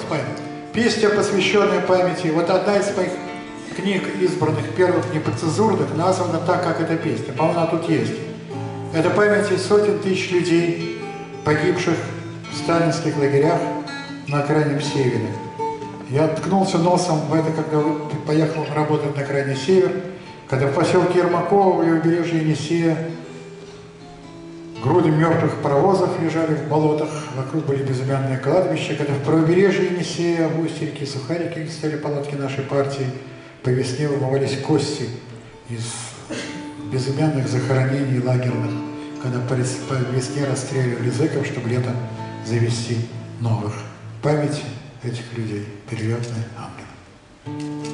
память. Песня, посвященная памяти. Вот одна из моих книг, избранных первых непоцензурных, названа так, как эта песня. По-моему, она тут есть. Это памяти сотен тысяч людей, погибших в сталинских лагерях на Крайнем Севере. Я ткнулся носом в это, когда поехал работать на Крайний Север, когда в поселке Ермакова, в побережье Енисея, груды мертвых паровозов лежали в болотах, вокруг были безымянные кладбища, когда в правобережье Енисея, в устье реки Сухарики, где стояли палатки нашей партии, по весне вымывались кости из безымянных захоронений лагерных, когда по весне расстреливали зэков, чтобы летом завести новых. Память этих людей перелетные ангелы.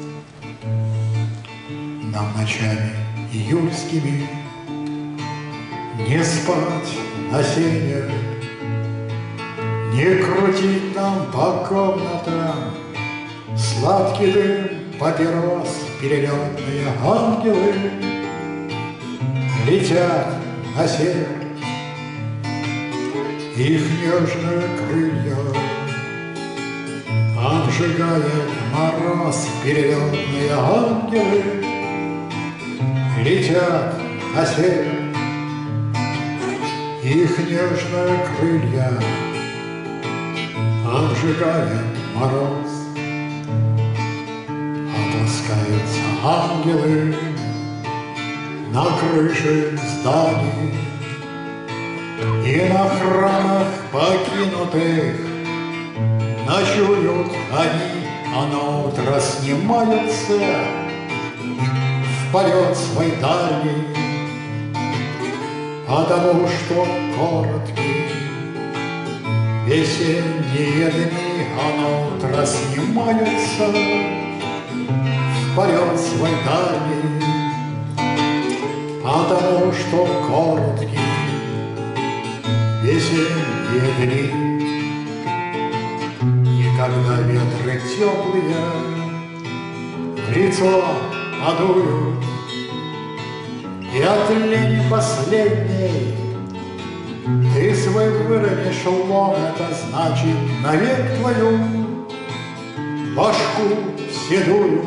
Нам ночами июльскими не спать на сене, не крутить нам по комнатам сладкий дым папирос, перелетные ангелы летят на север, их нежные крылья обжигает мороз, перелетные ангелы летят на север, их нежные крылья обжигает мороз. Опускаются ангелы на крыши зданий и на храмах покинутых ночуют они, а на утро снимаются в полет свой дальний. Потому что короткие весенние дни, а на утро снимаются в полет свой дальний. Потому что короткие весенние дни, и когда ветры теплые в лицо подуют, и от лени последней ты свой выронишь лом, это значит навек твою башку седую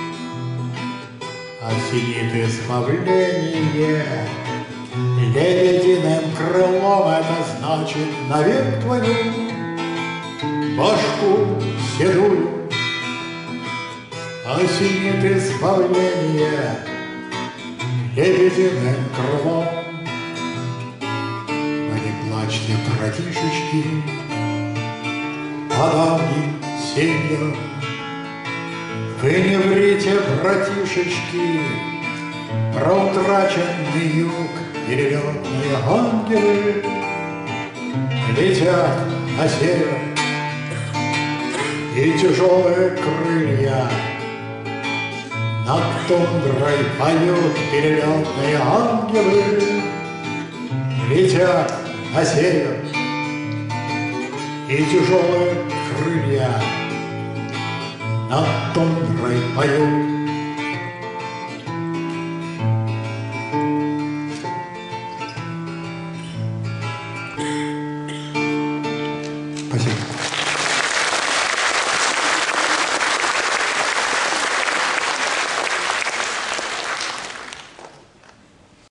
осенит избавление лебединым крылом, это значит навек твою башку седую осенит избавление лебединым крылом. Но не плачьте, братишечки, по давним семьям. Вы не врите, братишечки, про утраченный юг. Перелетные ангелы летят на север, и тяжелые крылья над тундрой поют. Перелетные ангелы летят на север, и тяжелые крылья над тундрой поют.